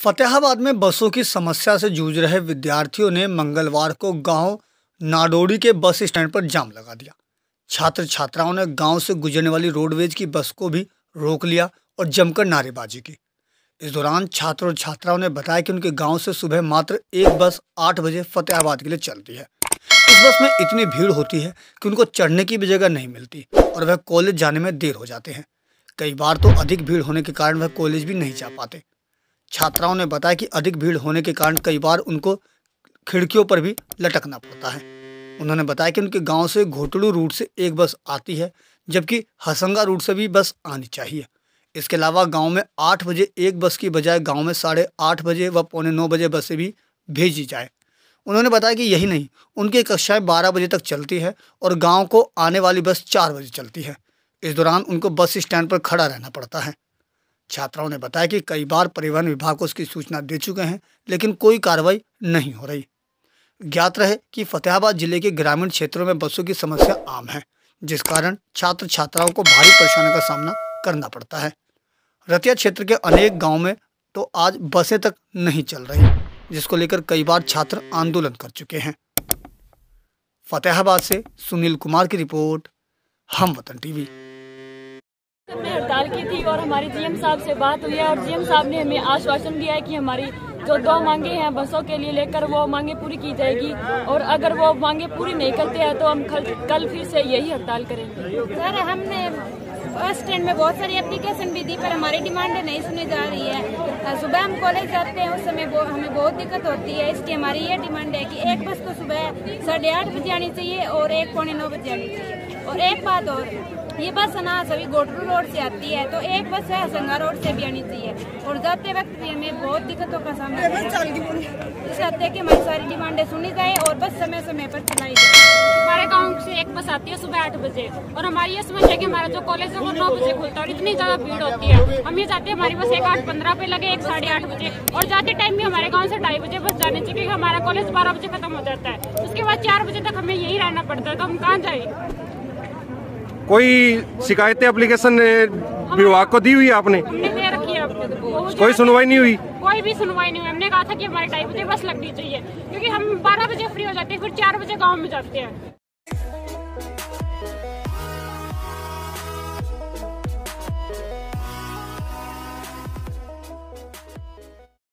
फतेहाबाद में बसों की समस्या से जूझ रहे विद्यार्थियों ने मंगलवार को गांव नाडोडी के बस स्टैंड पर जाम लगा दिया। छात्र छात्राओं ने गांव से गुजरने वाली रोडवेज की बस को भी रोक लिया और जमकर नारेबाजी की। इस दौरान छात्र और छात्राओं ने बताया कि उनके गांव से सुबह मात्र एक बस 8 बजे फतेहाबाद के लिए चलती है। इस बस में इतनी भीड़ होती है कि उनको चढ़ने की भी जगह नहीं मिलती और वह कॉलेज जाने में देर हो जाते हैं। कई बार तो अधिक भीड़ होने के कारण वह कॉलेज भी नहीं जा पाते। छात्राओं ने बताया कि अधिक भीड़ होने के कारण कई बार उनको खिड़कियों पर भी लटकना पड़ता है। उन्होंने बताया कि उनके गांव से घोटड़ू रूट से एक बस आती है, जबकि हसंगा रूट से भी बस आनी चाहिए। इसके अलावा गांव में 8 बजे एक बस की बजाय गांव में 8:30 बजे व 8:45 बजे बसें भी भेजी जाए। उन्होंने बताया कि यही नहीं, उनकी कक्षाएं 12 बजे तक चलती है और गाँव को आने वाली बस 4 बजे चलती है। इस दौरान उनको बस स्टैंड पर खड़ा रहना पड़ता है। छात्राओं ने बताया कि कई बार परिवहन विभाग को इसकी सूचना दे चुके हैं, लेकिन कोई कार्रवाई नहीं हो रही। ज्ञात रहे कि फतेहाबाद जिले के ग्रामीण क्षेत्रों में बसों की समस्या आम है, जिस कारण छात्र छात्राओं को भारी परेशानी का सामना करना पड़ता है। रतिया क्षेत्र के अनेक गांव में तो आज बसें तक नहीं चल रही, जिसको लेकर कई बार छात्र आंदोलन कर चुके हैं। फतेहाबाद से सुनील कुमार की रिपोर्ट, हम वतन टीवी। हमने हड़ताल की थी और हमारी जीएम साहब से बात हुई है और जीएम साहब ने हमें आश्वासन दिया है कि हमारी जो 2 मांगे हैं बसों के लिए लेकर वो मांगे पूरी की जाएगी और अगर वो मांगे पूरी नहीं करते हैं तो हम कल फिर से यही हड़ताल करेंगे। सर, हमने बस स्टैंड में बहुत सारी एप्लीकेशन भी दी पर हमारी डिमांडें नहीं सुनी जा रही है। सुबह हम कॉलेज जाते हैं उस समय हमें बहुत दिक्कत होती है। इसकी हमारी ये डिमांड है कि एक बस तो सुबह 8:30 बजे आनी चाहिए और एक 8:45 बजे आनी चाहिए। और एक बात और, ये बस ना सभी घोटड़ू रोड से आती है तो एक बस है हसंगा रोड से भी आनी चाहिए और जाते वक्त भी हमें बहुत दिक्कतों का सामना करना चाहते हैं कि हमारी सारी डिमांडें सुनी जाए और बस समय समय पर चलाई जाए। हमारे गांव से एक बस आती है सुबह 8 बजे और हमारी ये समस्या है कि हमारा जो कॉलेज है वो 9 बजे खुलता है और इतनी ज्यादा भीड़ होती है। हम ये चाहते हैं हमारी बस एक 8:15 पे लगे, एक 8:30 बजे और जाते टाइम भी हमारे गाँव से 2:30 बजे बस जाने चाहिए क्योंकि हमारा कॉलेज 12 बजे खत्म हो जाता है। उसके बाद 4 बजे तक हमें यही रहना पड़ता है, तो हम कहाँ जाए। कोई शिकायतें एप्लीकेशन विभाग को दी हुई है आपने? हमने दे रखी है, कोई सुनवाई नहीं हुई? कोई भी सुनवाई नहीं हुई। हमने कहा था कि हमारे 2:30 बजे बस लगनी चाहिए क्योंकि हम 12 बजे फ्री हो जाते हैं, फिर 4 बजे गांव में जाते हैं।